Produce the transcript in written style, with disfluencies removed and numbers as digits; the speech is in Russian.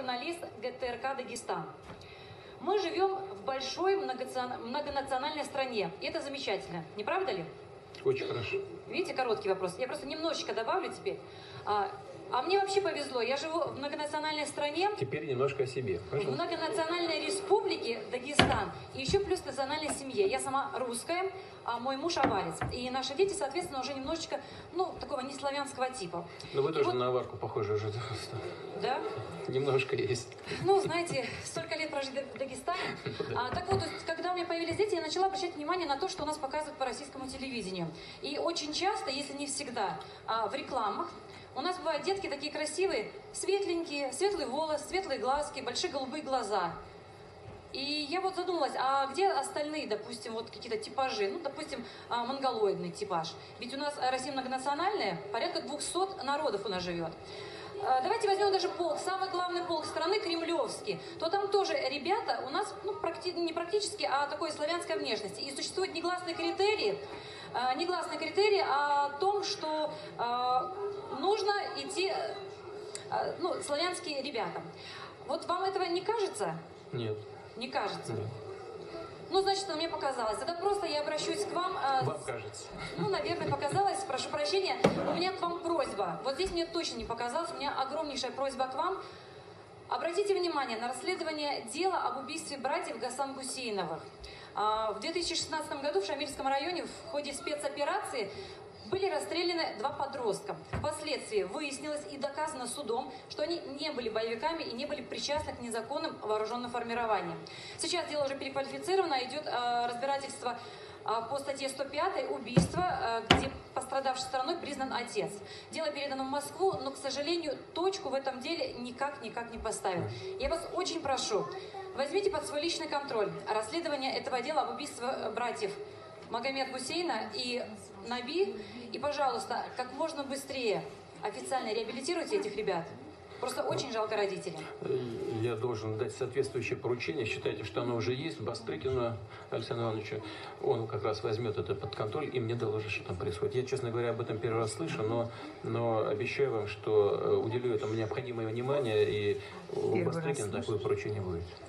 журналист ГТРК «Дагестан». Мы живем в большой многонациональной стране, и это замечательно, не правда ли? Очень хорошо. Видите, короткий вопрос. Я просто немножечко добавлю теперь. А мне вообще повезло. Я живу в многонациональной стране. Теперь немножко о себе. В многонациональной республике Дагестан. И еще плюс национальной семье. Я сама русская, а мой муж аварец. И наши дети, соответственно, уже немножечко, ну, такого неславянского типа. Но вы тоже на аварку похожи уже. Да? Немножко есть. Ну, знаете, столько лет прожили в Дагестане. Так вот, когда у меня появились дети, я начала обращать внимание на то, что у нас показывают по российскому телевидению. И очень часто, если не всегда, в рекламах у нас бывают детки такие красивые, светленькие, светлый волос, светлые глазки, большие голубые глаза. И я вот задумалась, а где остальные, допустим, вот какие-то типажи? Ну, допустим, монголоидный типаж. Ведь у нас Россия многонациональная, порядка 200 народов у нас живет. Давайте возьмем даже полк, самый главный полк страны, Кремлевский. То там тоже ребята у нас, ну, не практически, а такой славянской внешности. И существуют негласные критерии о том, что нужно идти, ну, славянские ребята. Вот вам этого не кажется? Нет. Не кажется? Нет. Ну, значит, мне показалось. Это просто я обращусь к вам. Вам кажется. Ну, наверное, показалось. Прошу прощения. У меня к вам просьба. Вот здесь мне точно не показалось. У меня огромнейшая просьба к вам. Обратите внимание на расследование дела об убийстве братьев Гасан Гусейновых. В 2016 году в Шамильском районе в ходе спецоперации были расстреляны 2 подростка. Впоследствии выяснилось и доказано судом, что они не были боевиками и не были причастны к незаконным вооруженным формированиям. Сейчас дело уже переквалифицировано, идет разбирательство по статье 105 «Убийство», где пострадавшей стороной признан отец. Дело передано в Москву, но, к сожалению, точку в этом деле никак не поставят. Я вас очень прошу, возьмите под свой личный контроль расследование этого дела об убийстве братьев Магомед Гусейна и Наби. И, пожалуйста, как можно быстрее официально реабилитируйте этих ребят. Просто очень жалко родителям. Я должен дать соответствующее поручение. Считайте, что оно уже есть. Бастрыкину Александру Ивановичу. Он как раз возьмет это под контроль и мне доложит, что там происходит. Я, честно говоря, об этом первый раз слышу, но обещаю вам, что уделю этому необходимое внимание, и у Бастрыкина такое поручение будет.